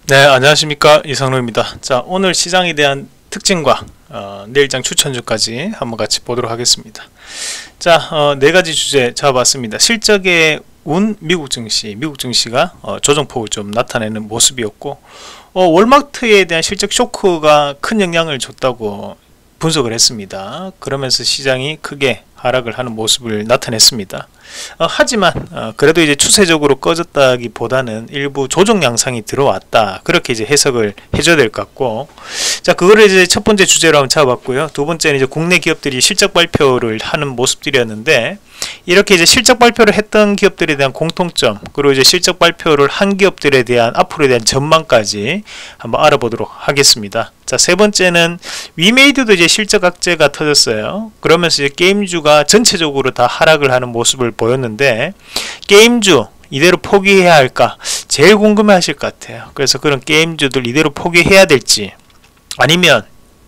네, 안녕하십니까, 이상로입니다. 자, 오늘 시장에 대한 특징과 내일장 추천주까지 한번 같이 보도록 하겠습니다. 자, 네 가지 주제 잡아봤습니다. 실적의 운 미국 증시가 조정폭을 좀 나타내는 모습이었고, 월마트에 대한 실적 쇼크가 큰 영향을 줬다고 분석을 했습니다. 그러면서 시장이 크게 하락을 하는 모습을 나타냈습니다. 하지만 그래도 이제 추세적으로 꺼졌다기보다는 일부 조정 양상이 들어왔다, 그렇게 이제 해석을 해줘야 될 것 같고, 자, 그거를 이제 첫 번째 주제로 한번 잡아봤고요. 두 번째는 이제 국내 기업들이 실적 발표를 하는 모습들이었는데, 이렇게 이제 실적 발표를 했던 기업들에 대한 공통점, 그리고 이제 실적 발표를 한 기업들에 대한 앞으로에 대한 전망까지 한번 알아보도록 하겠습니다. 자, 세 번째는 위메이드도 이제 실적 악재가 터졌어요. 그러면서 이제 게임주가 전체적으로 다 하락을 하는 모습을 보였는데, 게임주 이대로 포기해야 할까 제일 궁금해 하실 것 같아요. 그래서 그런 게임주들 이대로 포기해야 될지, 아니면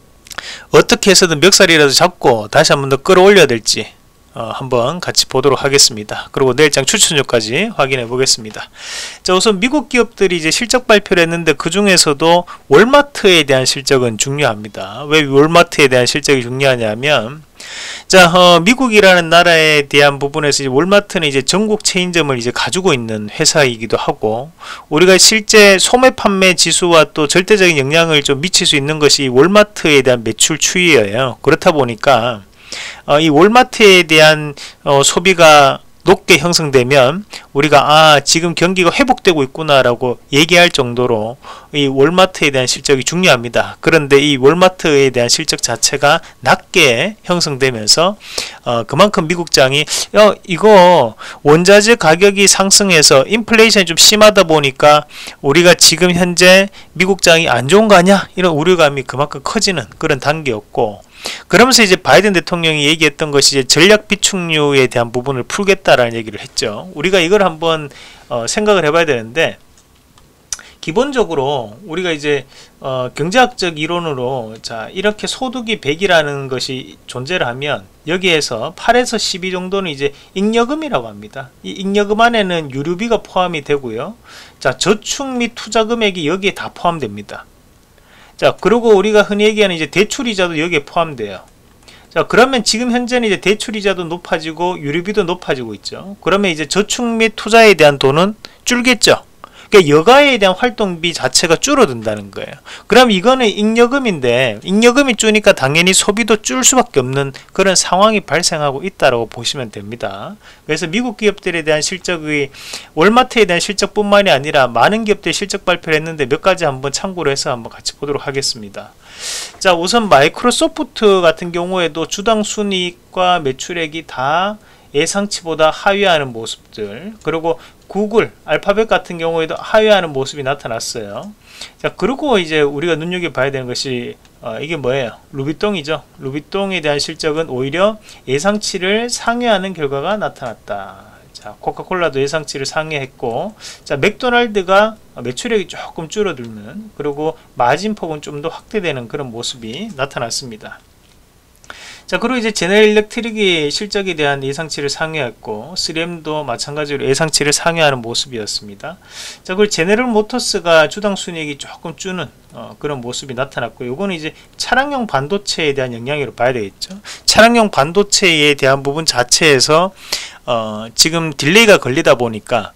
어떻게 해서든 멱살이라도 잡고 다시 한번 더 끌어올려야 될지 한번 같이 보도록 하겠습니다. 그리고 내일장 추천주까지 확인해 보겠습니다. 자, 우선 미국 기업들이 이제 실적 발표를 했는데, 그 중에서도 월마트에 대한 실적은 중요합니다. 왜 월마트에 대한 실적이 중요하냐면, 자, 미국이라는 나라에 대한 부분에서 이제 월마트는 이제 전국 체인점을 이제 가지고 있는 회사이기도 하고, 우리가 실제 소매 판매 지수와 또 절대적인 영향을 좀 미칠 수 있는 것이 월마트에 대한 매출 추이예요. 그렇다 보니까 이 월마트에 대한 소비가 높게 형성되면 우리가 지금 경기가 회복되고 있구나 라고 얘기할 정도로 이 월마트에 대한 실적이 중요합니다. 그런데 이 월마트에 대한 실적 자체가 낮게 형성되면서 그만큼 미국장이 이거 원자재 가격이 상승해서 인플레이션이 좀 심하다 보니까 우리가 지금 현재 미국장이 안 좋은 거 아니야? 이런 우려감이 그만큼 커지는 그런 단계였고, 그러면서 이제 바이든 대통령이 얘기했던 것이 이제 전략 비축류에 대한 부분을 풀겠다라는 얘기를 했죠. 우리가 이걸 한번 생각을 해봐야 되는데, 기본적으로 우리가 이제 경제학적 이론으로, 자, 이렇게 소득이 100이라는 것이 존재를 하면 여기에서 8에서 12 정도는 이제 잉여금이라고 합니다. 이 잉여금 안에는 유류비가 포함이 되고요. 자, 저축 및 투자 금액이 여기에 다 포함됩니다. 자, 그리고 우리가 흔히 얘기하는 이제 대출이자도 여기에 포함돼요. 자, 그러면 지금 현재는 이제 대출이자도 높아지고 유류비도 높아지고 있죠. 그러면 이제 저축 및 투자에 대한 돈은 줄겠죠. 그러니까 여가에 대한 활동비 자체가 줄어든다는 거예요. 그럼 이거는 잉여금인데, 잉여금이 줄니까 당연히 소비도 줄 수밖에 없는 그런 상황이 발생하고 있다고 보시면 됩니다. 그래서 미국 기업들에 대한 실적의, 월마트에 대한 실적뿐만이 아니라 많은 기업들이 실적 발표를 했는데 몇 가지 한번 참고를 해서 한번 같이 보도록 하겠습니다. 자, 우선 마이크로소프트 같은 경우에도 주당 순이익과 매출액이 다 예상치보다 하회하는 모습들, 그리고 구글, 알파벳 같은 경우에도 하회하는 모습이 나타났어요. 자, 그리고 이제 우리가 눈여겨봐야 되는 것이 이게 뭐예요? 루비통이죠. 루비통에 대한 실적은 오히려 예상치를 상회하는 결과가 나타났다. 자, 코카콜라도 예상치를 상회했고, 자, 맥도날드가 매출액이 조금 줄어들는, 그리고 마진폭은 좀 더 확대되는 그런 모습이 나타났습니다. 자, 그리고 이제 제너럴 일렉트릭이 실적에 대한 예상치를 상회했고, 3M도 마찬가지로 예상치를 상회하는 모습이었습니다. 자, 그리고 제너럴 모터스가 주당 순이익이 조금 주는 그런 모습이 나타났고, 요거는 이제 차량용 반도체에 대한 영향으로 봐야 되겠죠. 차량용 반도체에 대한 부분 자체에서 지금 딜레이가 걸리다 보니까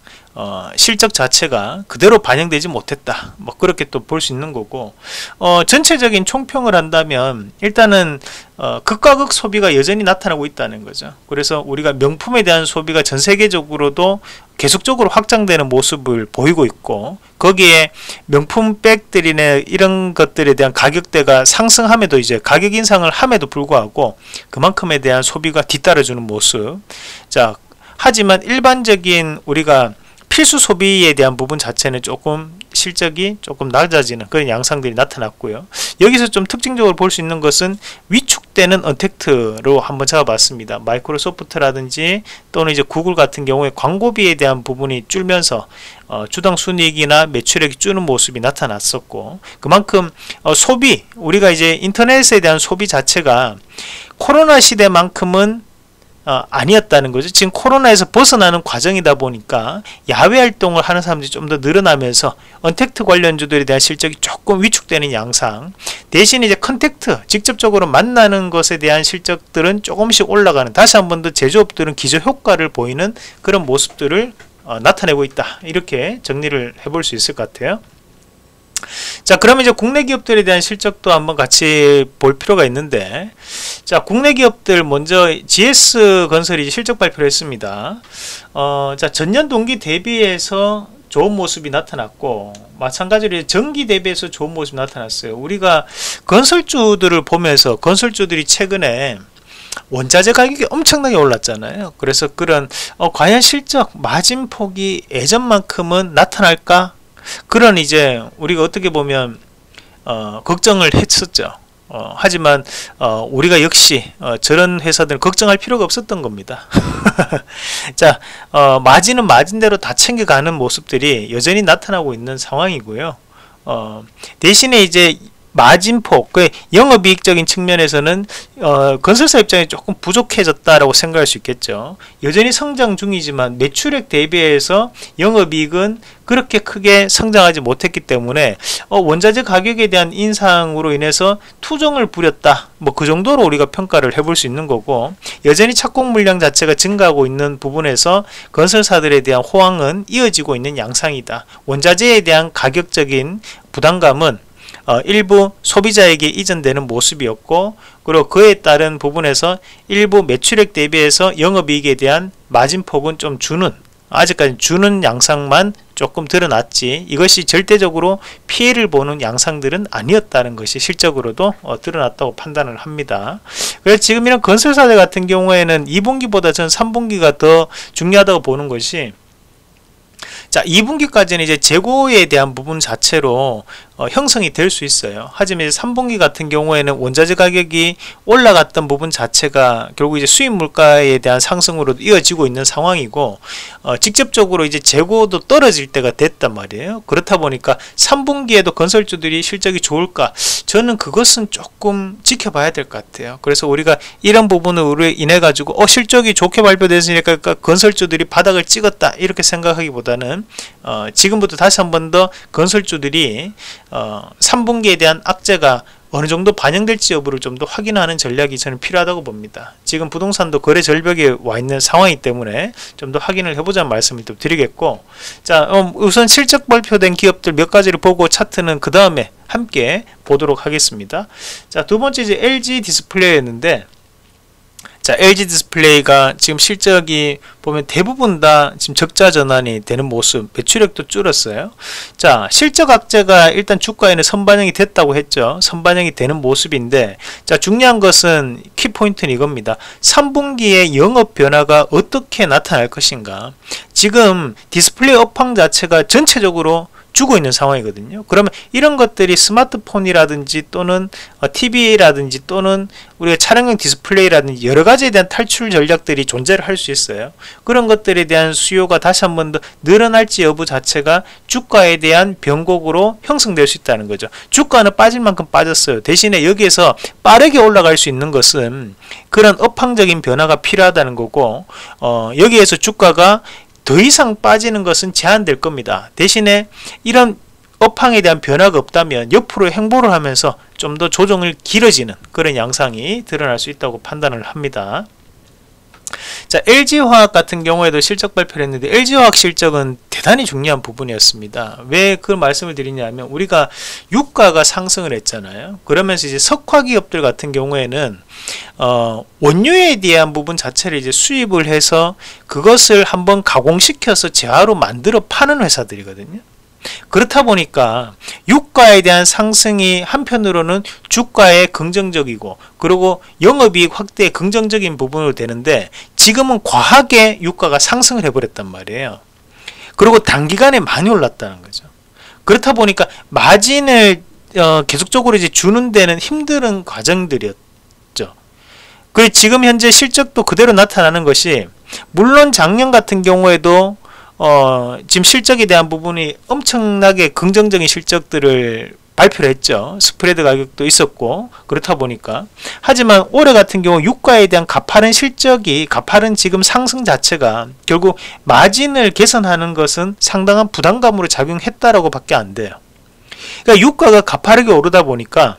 실적 자체가 그대로 반영되지 못했다, 뭐 그렇게 또 볼 수 있는 거고, 전체적인 총평을 한다면 일단은 극과 극 소비가 여전히 나타나고 있다는 거죠. 그래서 우리가 명품에 대한 소비가 전 세계적으로도 계속적으로 확장되는 모습을 보이고 있고, 거기에 명품 백들이나 이런 것들에 대한 가격대가 상승함에도, 이제 가격 인상을 함에도 불구하고 그만큼에 대한 소비가 뒤따라주는 모습. 자, 하지만 일반적인 우리가 필수 소비에 대한 부분 자체는 조금 실적이 조금 낮아지는 그런 양상들이 나타났고요. 여기서 좀 특징적으로 볼 수 있는 것은 위축되는 언택트로 한번 잡아봤습니다. 마이크로소프트라든지 또는 이제 구글 같은 경우에 광고비에 대한 부분이 줄면서 주당 순이익이나 매출액이 줄는 모습이 나타났었고, 그만큼 소비, 우리가 이제 인터넷에 대한 소비 자체가 코로나 시대만큼은 아니었다는 거죠. 지금 코로나에서 벗어나는 과정이다 보니까 야외 활동을 하는 사람들이 좀 더 늘어나면서 언택트 관련주들에 대한 실적이 조금 위축되는 양상, 대신 이제 컨택트 직접적으로 만나는 것에 대한 실적들은 조금씩 올라가는, 다시 한 번 더 제조업들은 기저효과를 보이는 그런 모습들을 나타내고 있다, 이렇게 정리를 해볼 수 있을 것 같아요. 자, 그러면 이제 국내 기업들에 대한 실적도 한번 같이 볼 필요가 있는데, 자, 국내 기업들 먼저 GS건설이 실적 발표를 했습니다. 자, 전년 동기 대비해서 좋은 모습이 나타났고, 마찬가지로 전기 대비해서 좋은 모습이 나타났어요. 우리가 건설주들을 보면서 건설주들이 최근에 원자재 가격이 엄청나게 올랐잖아요. 그래서 그런 과연 실적 마진폭이 예전만큼은 나타날까? 그런 이제 우리가 어떻게 보면 걱정을 했었죠. 하지만 우리가 역시 저런 회사들은 걱정할 필요가 없었던 겁니다. 자, 마진은 마진대로 다 챙겨가는 모습들이 여전히 나타나고 있는 상황이고요. 대신에 이제 마진폭, 그 영업이익적인 측면에서는 건설사 입장에 조금 부족해졌다라고 생각할 수 있겠죠. 여전히 성장 중이지만 매출액 대비해서 영업이익은 그렇게 크게 성장하지 못했기 때문에 원자재 가격에 대한 인상으로 인해서 투정을 부렸다, 뭐 그 정도로 우리가 평가를 해볼 수 있는 거고, 여전히 착공 물량 자체가 증가하고 있는 부분에서 건설사들에 대한 호황은 이어지고 있는 양상이다. 원자재에 대한 가격적인 부담감은 일부 소비자에게 이전되는 모습이었고, 그리고 그에 따른 부분에서 일부 매출액 대비해서 영업이익에 대한 마진폭은 좀 아직까지 주는 양상만 조금 드러났지, 이것이 절대적으로 피해를 보는 양상들은 아니었다는 것이 실적으로도 드러났다고 판단을 합니다. 그래서 지금 이런 건설사들 같은 경우에는 2분기보다 전 3분기가 더 중요하다고 보는 것이, 자, 2분기까지는 이제 재고에 대한 부분 자체로 형성이 될 수 있어요. 하지만 이제 3분기 같은 경우에는 원자재 가격이 올라갔던 부분 자체가 결국 이제 수입 물가에 대한 상승으로 이어지고 있는 상황이고, 직접적으로 이제 재고도 떨어질 때가 됐단 말이에요. 그렇다 보니까 3분기에도 건설주들이 실적이 좋을까? 저는 그것은 조금 지켜봐야 될 것 같아요. 그래서 우리가 이런 부분으로 인해 가지고 실적이 좋게 발표됐으니까 건설주들이 바닥을 찍었다, 이렇게 생각하기보다는 지금부터 다시 한 번 더 건설주들이 3분기에 대한 악재가 어느 정도 반영될지 여부를 좀 더 확인하는 전략이 저는 필요하다고 봅니다. 지금 부동산도 거래 절벽에 와 있는 상황이기 때문에 좀 더 확인을 해보자는 말씀을 또 드리겠고, 자, 우선 실적 발표된 기업들 몇 가지를 보고 차트는 그 다음에 함께 보도록 하겠습니다. 자, 두 번째 이제 LG 디스플레이였는데, 자, LG 디스플레이가 지금 실적이 보면 대부분 다 지금 적자 전환이 되는 모습, 매출액도 줄었어요. 자, 실적 악재가 일단 주가에는 선반영이 됐다고 했죠. 선반영이 되는 모습인데, 자, 중요한 것은 키포인트는 이겁니다. 3분기에 영업 변화가 어떻게 나타날 것인가. 지금 디스플레이 업황 자체가 전체적으로 주고 있는 상황이거든요. 그러면 이런 것들이 스마트폰이라든지 또는 TV라든지 또는 우리가 차량용 디스플레이라든지 여러 가지에 대한 탈출 전략들이 존재를 할 수 있어요. 그런 것들에 대한 수요가 다시 한 번 더 늘어날지 여부 자체가 주가에 대한 변곡으로 형성될 수 있다는 거죠. 주가는 빠질 만큼 빠졌어요. 대신에 여기에서 빠르게 올라갈 수 있는 것은 그런 업황적인 변화가 필요하다는 거고, 여기에서 주가가 더 이상 빠지는 것은 제한될 겁니다. 대신에 이런 업황에 대한 변화가 없다면 옆으로 행보를 하면서 좀 더 조정을 길어지는 그런 양상이 드러날 수 있다고 판단을 합니다. 자, LG화학 같은 경우에도 실적 발표를 했는데, LG화학 실적은 대단히 중요한 부분이었습니다. 왜 그 말씀을 드리냐면, 우리가 유가가 상승을 했잖아요. 그러면서 이제 석화 기업들 같은 경우에는 원료에 대한 부분 자체를 이제 수입을 해서 그것을 한번 가공시켜서 재화로 만들어 파는 회사들이거든요. 그렇다 보니까 유가에 대한 상승이 한편으로는 주가에 긍정적이고, 그리고 영업이익 확대에 긍정적인 부분으로 되는데, 지금은 과하게 유가가 상승을 해버렸단 말이에요. 그리고 단기간에 많이 올랐다는 거죠. 그렇다 보니까 마진을 계속적으로 이제 주는 데는 힘든 과정들이었죠. 그리고 지금 현재 실적도 그대로 나타나는 것이, 물론 작년 같은 경우에도 지금 실적에 대한 부분이 엄청나게 긍정적인 실적들을 발표를 했죠. 스프레드 가격도 있었고 그렇다 보니까. 하지만 올해 같은 경우 유가에 대한 가파른 실적이 가파른 지금 상승 자체가 결국 마진을 개선하는 것은 상당한 부담감으로 작용했다라고 밖에 안 돼요. 그러니까 유가가 가파르게 오르다 보니까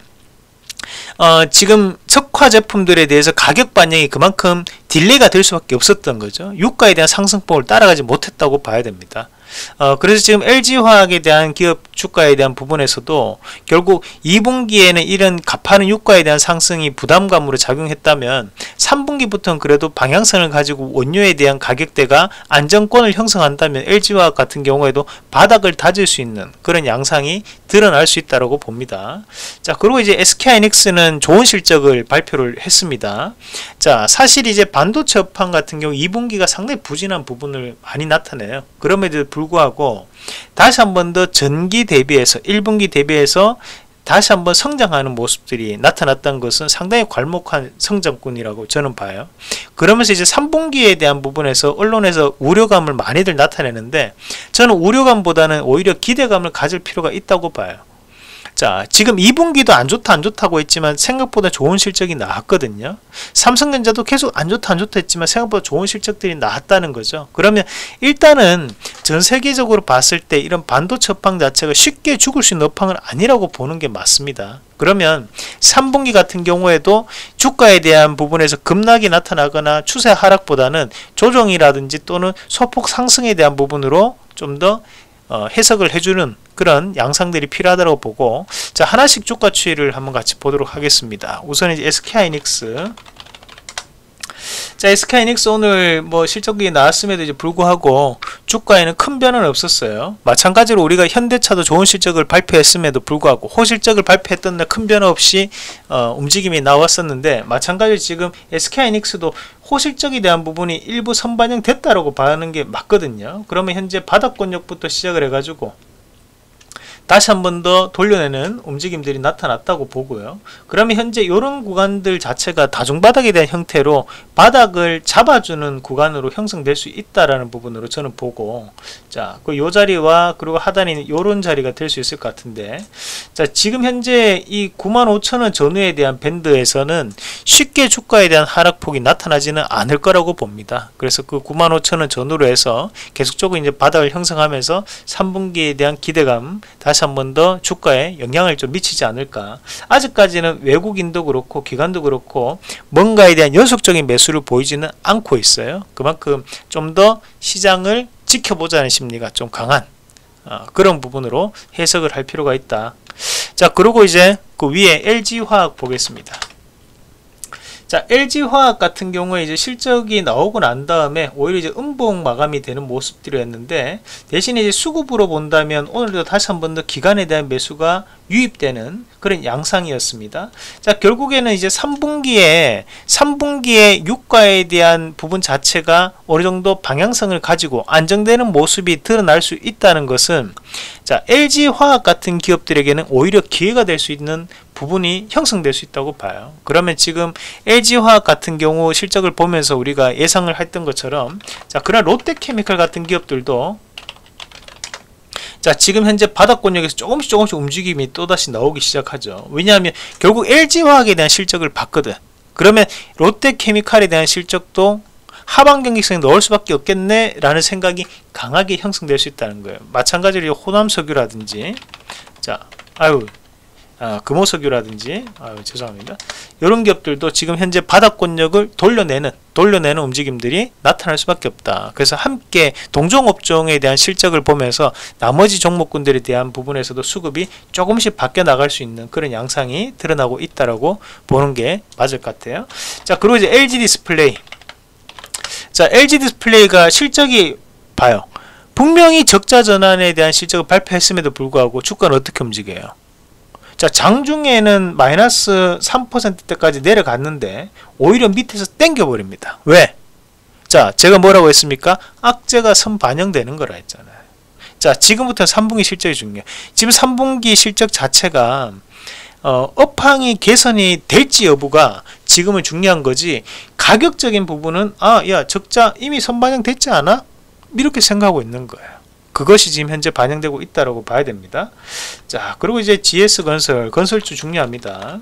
지금 석화 제품들에 대해서 가격 반영이 그만큼 딜레이가 될 수밖에 없었던 거죠. 유가에 대한 상승폭을 따라가지 못했다고 봐야 됩니다. 그래서 지금 LG화학에 대한 기업 주가에 대한 부분에서도 결국 2분기에는 이런 가파른 유가에 대한 상승이 부담감으로 작용했다면 3분기부터는 그래도 방향성을 가지고 원료에 대한 가격대가 안정권을 형성한다면 LG화학 같은 경우에도 바닥을 다질 수 있는 그런 양상이 드러날 수 있다고 봅니다. 자, 그리고 이제 SK하이닉스는 좋은 실적을 발표를 했습니다. 자, 사실 이제 반도체 업황 같은 경우 2분기가 상당히 부진한 부분을 많이 나타내요. 그럼에도 불구하고 다시 한 번 더 전기 대비해서 1분기 대비해서 다시 한번 성장하는 모습들이 나타났던 것은 상당히 괄목한 성장꾼이라고 저는 봐요. 그러면서 이제 3분기에 대한 부분에서 언론에서 우려감을 많이들 나타내는데 저는 우려감보다는 오히려 기대감을 가질 필요가 있다고 봐요. 자, 지금 2분기도 안 좋다고 했지만 생각보다 좋은 실적이 나왔거든요. 삼성전자도 계속 안 좋다 했지만 생각보다 좋은 실적들이 나왔다는 거죠. 그러면 일단은 전 세계적으로 봤을 때 이런 반도체 업황 자체가 쉽게 죽을 수 있는 업황은 아니라고 보는 게 맞습니다. 그러면 3분기 같은 경우에도 주가에 대한 부분에서 급락이 나타나거나 추세 하락보다는 조정이라든지 또는 소폭 상승에 대한 부분으로 좀 더 해석을 해주는 그런 양상들이 필요하다고 보고, 자, 하나씩 주가 추이를 한번 같이 보도록 하겠습니다. 우선 이제 SK하이닉스. 자, SK하이닉스 오늘 뭐 실적이 나왔음에도 이제 불구하고 주가에는 큰 변화는 없었어요. 마찬가지로 우리가 현대차도 좋은 실적을 발표했음에도 불구하고 호실적을 발표했던 날 큰 변화 없이 움직임이 나왔었는데, 마찬가지로 지금 SK하이닉스도 호실적에 대한 부분이 일부 선반영 됐다라고 봐는 게 맞거든요. 그러면 현재 바닥권역부터 시작을 해가지고 다시 한 번 더 돌려내는 움직임들이 나타났다고 보고요. 그러면 현재 이런 구간들 자체가 다중바닥에 대한 형태로 바닥을 잡아주는 구간으로 형성될 수 있다라는 부분으로 저는 보고, 자, 요 자리와 그리고 하단에 있는 요런 자리가 될 수 있을 것 같은데, 자, 지금 현재 이 95,000원 전후에 대한 밴드에서는 쉽게 주가에 대한 하락폭이 나타나지는 않을 거라고 봅니다. 그래서 그 95,000원 전후로 해서 계속적으로 이제 바닥을 형성하면서 3분기에 대한 기대감 다시 한 번 더 주가에 영향을 좀 미치지 않을까. 아직까지는 외국인도 그렇고 기관도 그렇고 뭔가에 대한 연속적인 매수를 보이지는 않고 있어요. 그만큼 좀 더 시장을 지켜보자는 심리가 좀 강한 그런 부분으로 해석을 할 필요가 있다. 자, 그리고 이제 그 위에 LG화학 보겠습니다. 자, LG화학 같은 경우에 이제 실적이 나오고 난 다음에 오히려 이제 음봉 마감이 되는 모습들이었는데, 대신에 이제 수급으로 본다면 오늘도 다시 한 번 더 기관에 대한 매수가 유입되는 그런 양상이었습니다. 자, 결국에는 이제 3분기에 유가에 대한 부분 자체가 어느 정도 방향성을 가지고 안정되는 모습이 드러날 수 있다는 것은, 자, LG화학 같은 기업들에게는 오히려 기회가 될 수 있는 부분이 형성될 수 있다고 봐요. 그러면 지금 LG화학 같은 경우 실적을 보면서 우리가 예상을 했던 것처럼, 자, 그런 롯데케미칼 같은 기업들도 자, 지금 현재 바닥권역에서 조금씩 움직임이 또다시 나오기 시작하죠. 왜냐하면 결국 LG화학에 대한 실적을 봤거든. 그러면 롯데케미칼에 대한 실적도 하방 경직성에 넣을 수밖에 없겠네 라는 생각이 강하게 형성될 수 있다는 거예요. 마찬가지로 호남석유라든지, 자, 금호석유라든지, 죄송합니다. 이런 기업들도 지금 현재 바닥권역을 돌려내는 움직임들이 나타날 수밖에 없다. 그래서 함께 동종업종에 대한 실적을 보면서 나머지 종목군들에 대한 부분에서도 수급이 조금씩 바뀌어 나갈 수 있는 그런 양상이 드러나고 있다라고 보는 게 맞을 것 같아요. 자, 그리고 이제 LG 디스플레이. 자, LG 디스플레이가 실적이 봐요. 분명히 적자 전환에 대한 실적을 발표했음에도 불구하고 주가는 어떻게 움직여요? 자, 장중에는 마이너스 3%대까지 내려갔는데 오히려 밑에서 땡겨버립니다. 왜? 자, 제가 뭐라고 했습니까? 악재가 선반영되는 거라 했잖아요. 자, 지금부터 3분기 실적이 중요해요. 지금 3분기 실적 자체가 업황이 개선이 될지 여부가 지금은 중요한 거지, 가격적인 부분은 야, 적자 이미 선반영 됐지 않아? 이렇게 생각하고 있는 거예요. 그것이 지금 현재 반영되고 있다고 봐야 됩니다. 자, 그리고 이제 GS건설, 건설주 중요합니다.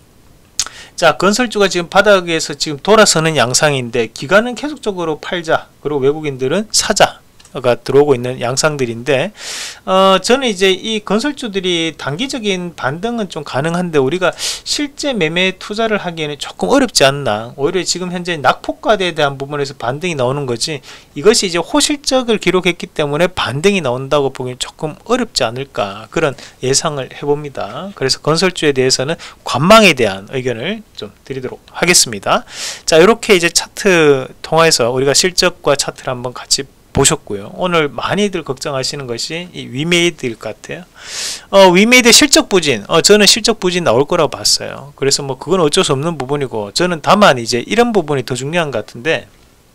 자, 건설주가 지금 바닥에서 지금 돌아서는 양상인데 기관은 계속적으로 팔자, 그리고 외국인들은 사자 가 들어오고 있는 양상들인데, 저는 이제 이 건설주들이 단기적인 반등은 좀 가능한데 우리가 실제 매매 투자를 하기에는 조금 어렵지 않나. 오히려 지금 현재 낙폭과대에 대한 부분에서 반등이 나오는 거지, 이것이 이제 호실적을 기록했기 때문에 반등이 나온다고 보기엔 조금 어렵지 않을까, 그런 예상을 해봅니다. 그래서 건설주에 대해서는 관망에 대한 의견을 좀 드리도록 하겠습니다. 자, 이렇게 이제 차트 통해서 우리가 실적과 차트를 한번 같이 보셨고요. 오늘 많이들 걱정하시는 것이 이 위메이드일 것 같아요. 위메이드 실적 부진, 저는 실적 부진 나올 거라고 봤어요. 그래서 뭐 그건 어쩔 수 없는 부분이고, 저는 다만 이제 이런 부분이 더 중요한 것 같은데,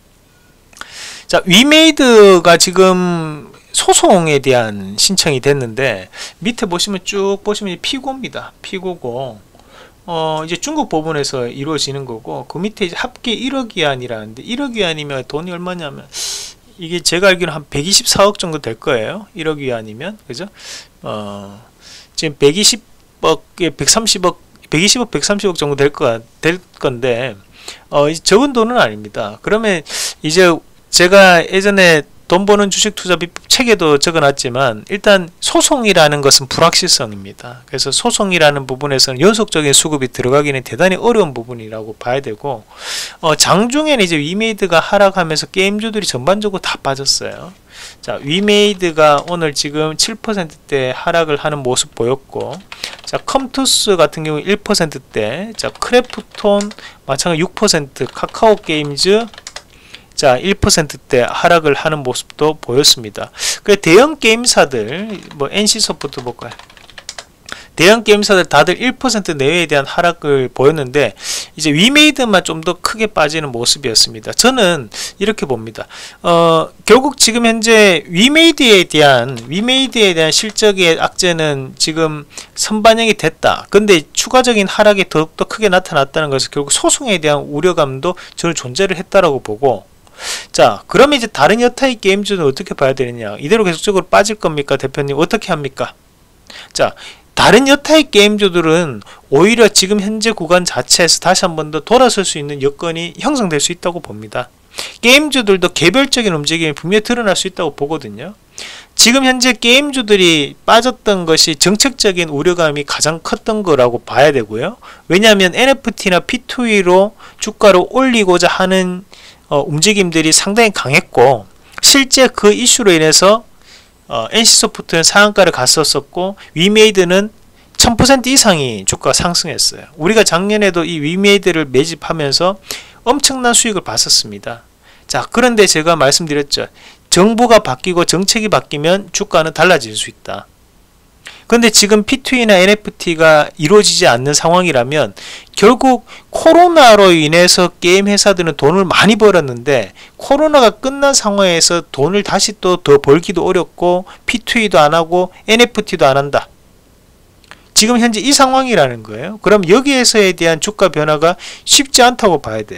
자, 위메이드가 지금 소송에 대한 신청이 됐는데, 밑에 보시면 쭉 보시면 피고입니다. 피고고, 이제 중국 법원에서 이루어지는 거고, 그 밑에 이제 합계 1억 위안이라는데, 1억 위안이면 돈이 얼마냐면, 이게 제가 알기로는 한 124억 정도 될 거예요. 1억 위안이면. 그죠? 지금 120억에 130억, 120억, 130억 정도 될 건데, 적은 돈은 아닙니다. 그러면 이제 제가 예전에 돈 버는 주식 투자 비법 책에도 적어놨지만, 일단 소송이라는 것은 불확실성입니다. 그래서 소송이라는 부분에서는 연속적인 수급이 들어가기는 대단히 어려운 부분이라고 봐야 되고, 장중에는 이제 위메이드가 하락하면서 게임주들이 전반적으로 다 빠졌어요. 자, 위메이드가 오늘 지금 7%대 하락을 하는 모습 보였고, 자, 컴투스 같은 경우 1%대, 자, 크래프톤 마찬가지 6%, 카카오 게임즈 자 1%대 하락을 하는 모습도 보였습니다. 그 대형 게임사들, 뭐 NC소프트 볼까요? 대형 게임사들 다들 1% 내외에 대한 하락을 보였는데, 이제 위메이드만 좀 더 크게 빠지는 모습이었습니다. 저는 이렇게 봅니다. 결국 지금 현재 위메이드에 대한 실적의 악재는 지금 선반영이 됐다. 근데 추가적인 하락이 더욱더 크게 나타났다는 것은 결국 소송에 대한 우려감도 저는 존재를 했다라고 보고, 자, 그러면 이제 다른 여타의 게임주는 어떻게 봐야 되느냐? 이대로 계속적으로 빠질 겁니까? 대표님 어떻게 합니까? 자, 다른 여타의 게임주들은 오히려 지금 현재 구간 자체에서 다시 한 번 더 돌아설 수 있는 여건이 형성될 수 있다고 봅니다. 게임주들도 개별적인 움직임이 분명히 드러날 수 있다고 보거든요. 지금 현재 게임주들이 빠졌던 것이 정책적인 우려감이 가장 컸던 거라고 봐야 되고요. 왜냐하면 NFT나 P2E로 주가를 올리고자 하는 움직임들이 상당히 강했고, 실제 그 이슈로 인해서 NC소프트는 상한가를 갔었고, 위메이드는 1000% 이상이 주가가 상승했어요. 우리가 작년에도 이 위메이드를 매집하면서 엄청난 수익을 봤었습니다. 자, 그런데 제가 말씀드렸죠. 정부가 바뀌고 정책이 바뀌면 주가는 달라질 수 있다. 근데 지금 P2E나 NFT가 이루어지지 않는 상황이라면 결국 코로나로 인해서 게임 회사들은 돈을 많이 벌었는데, 코로나가 끝난 상황에서 돈을 다시 또 더 벌기도 어렵고, P2E도 안 하고 NFT도 안 한다. 지금 현재 이 상황이라는 거예요. 그럼 여기에서에 대한 주가 변화가 쉽지 않다고 봐야 돼요.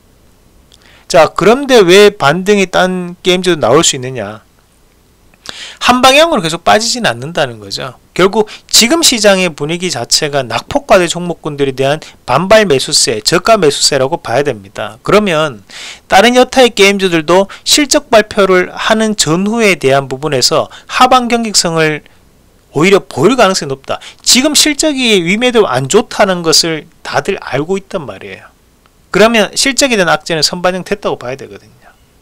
자, 그런데 왜 반등이 딴 게임들도 나올 수 있느냐? 한 방향으로 계속 빠지진 않는다는 거죠. 결국 지금 시장의 분위기 자체가 낙폭과대 종목군들에 대한 반발 매수세, 저가 매수세라고 봐야 됩니다. 그러면 다른 여타의 게임주들도 실적 발표를 하는 전후에 대한 부분에서 하방 경직성을 오히려 보일 가능성이 높다. 지금 실적이 위메이드 안 좋다는 것을 다들 알고 있단 말이에요. 그러면 실적에 대한 악재는 선반영 됐다고 봐야 되거든요.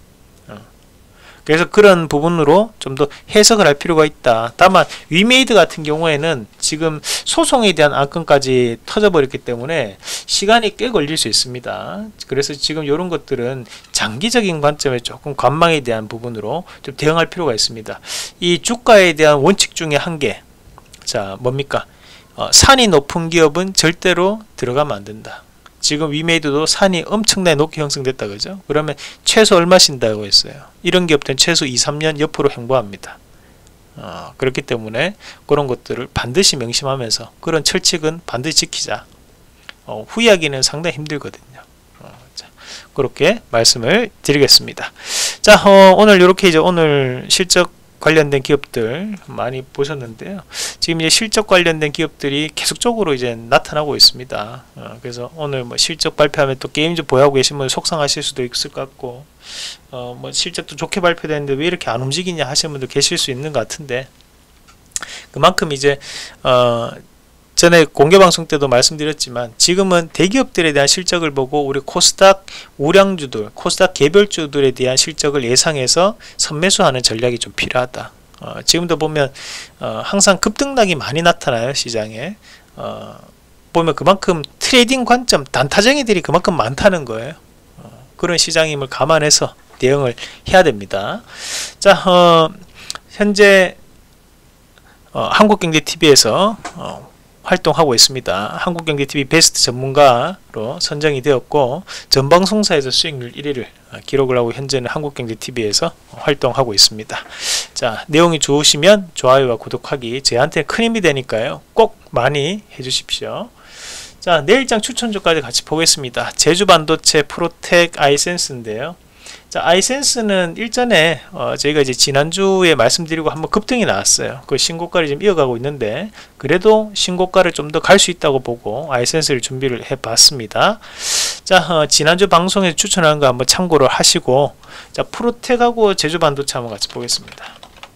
그래서 그런 부분으로 좀 더 해석을 할 필요가 있다. 다만 위메이드 같은 경우에는 지금 소송에 대한 안건까지 터져버렸기 때문에 시간이 꽤 걸릴 수 있습니다. 그래서 지금 이런 것들은 장기적인 관점에 조금 관망에 대한 부분으로 좀 대응할 필요가 있습니다. 이 주가에 대한 원칙 중에 한 개, 자, 뭡니까? 산이 높은 기업은 절대로 들어가면 안 된다. 지금 위메이드도 산이 엄청나게 높게 형성됐다, 그죠? 그러면 최소 얼마 신다고 했어요? 이런 기업들은 최소 2-3년 옆으로 행보합니다. 그렇기 때문에 그런 것들을 반드시 명심하면서 그런 철칙은 반드시 지키자. 후회하기는 상당히 힘들거든요. 자, 그렇게 말씀을 드리겠습니다. 자, 오늘 이렇게 이제 오늘 실적 관련된 기업들 많이 보셨는데요. 지금 이제 실적 관련된 기업들이 계속적으로 이제 나타나고 있습니다. 그래서 오늘 뭐 실적 발표하면 또 게임 좀 보유하고 계시면 속상하실 수도 있을 것 같고, 뭐 실적도 좋게 발표되는데 왜 이렇게 안 움직이냐 하시는 분도 계실 수 있는 것 같은데, 그만큼 이제 전에 공개방송 때도 말씀드렸지만 지금은 대기업들에 대한 실적을 보고 우리 코스닥 우량주들, 코스닥 개별주들에 대한 실적을 예상해서 선매수하는 전략이 좀 필요하다. 지금도 보면 항상 급등락이 많이 나타나요. 시장에 보면 그만큼 트레이딩 관점, 단타쟁이들이 그만큼 많다는 거예요. 그런 시장임을 감안해서 대응을 해야 됩니다. 자, 현재 한국경제TV에서 활동하고 있습니다. 한국경제TV 베스트 전문가로 선정이 되었고 전방송사에서 수익률 1위를 기록을 하고 현재는 한국경제TV에서 활동하고 있습니다. 자, 내용이 좋으시면 좋아요와 구독하기 저한테 큰 힘이 되니까요. 꼭 많이 해주십시오. 자, 내일장 추천주까지 같이 보겠습니다. 제주반도체, 프로텍, 아이센스인데요. 자, 아이센스는 일전에 저희가 이제 지난주에 말씀드리고 한번 급등이 나왔어요. 그 신고가를 지금 이어가고 있는데 그래도 신고가를 좀 더 갈 수 있다고 보고 아이센스를 준비를 해 봤습니다. 자, 지난주 방송에서 추천한 거 한번 참고를 하시고, 자, 프로텍하고 제주반도체 한번 같이 보겠습니다.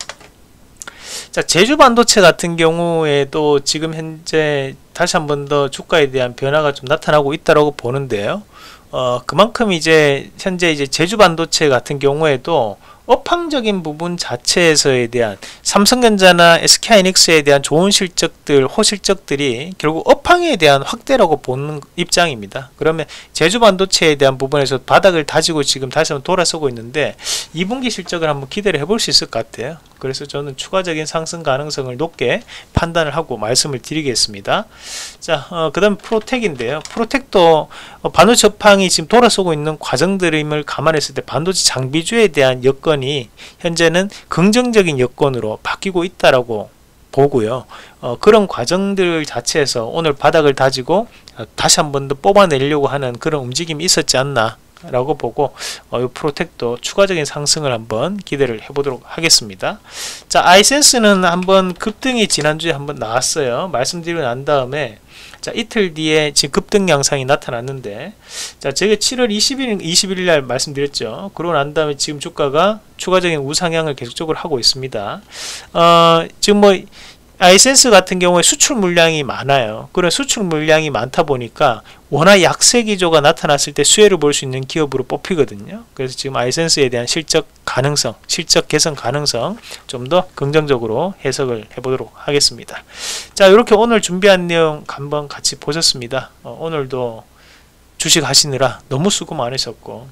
자, 제주반도체 같은 경우에도 지금 현재 다시 한번 더 주가에 대한 변화가 좀 나타나고 있다고 보는데요. 그만큼 이제 현재 이제 제주반도체 같은 경우에도 업황적인 부분 자체에서에 대한 삼성전자나 SK하이닉스에 대한 좋은 실적들, 호실적들이 결국 업황에 대한 확대라고 보는 입장입니다. 그러면 제주반도체에 대한 부분에서 바닥을 다지고 지금 다시 한번 돌아서고 있는데 2분기 실적을 한번 기대를 해볼 수 있을 것 같아요. 그래서 저는 추가적인 상승 가능성을 높게 판단을 하고 말씀을 드리겠습니다. 자, 그 다음 프로텍인데요. 프로텍도 반도체 업황이 지금 돌아서고 있는 과정들임을 감안했을 때 반도체 장비주에 대한 여건이 현재는 긍정적인 여건으로 바뀌고 있다라고 보고요. 그런 과정들 자체에서 오늘 바닥을 다지고 다시 한 번 더 뽑아내려고 하는 그런 움직임이 있었지 않나 라고 보고 이 프로텍도 추가적인 상승을 한번 기대를 해보도록 하겠습니다. 자, 아이센스는 한번 급등이 지난주에 한번 나왔어요. 말씀드리고 난 다음에 자, 이틀 뒤에 지금 급등 양상이 나타났는데, 자, 제가 7월 21일 날 말씀드렸죠. 그러고 난 다음에 지금 주가가 추가적인 우상향을 계속적으로 하고 있습니다. 지금 뭐 아이센스 같은 경우에 수출 물량이 많아요. 그런 수출 물량이 많다 보니까 워낙 약세 기조가 나타났을 때 수혜를 볼 수 있는 기업으로 뽑히거든요. 그래서 지금 아이센스에 대한 실적 가능성, 실적 개선 가능성 좀 더 긍정적으로 해석을 해보도록 하겠습니다. 자, 이렇게 오늘 준비한 내용 한번 같이 보셨습니다. 오늘도 주식 하시느라 너무 수고 많으셨고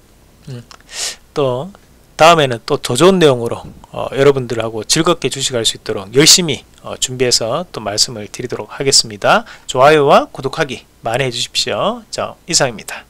또 다음에는 또 더 좋은 내용으로 여러분들하고 즐겁게 주식할 수 있도록 열심히 준비해서 또 말씀을 드리도록 하겠습니다. 좋아요와 구독하기 많이 해주십시오. 자, 이상입니다.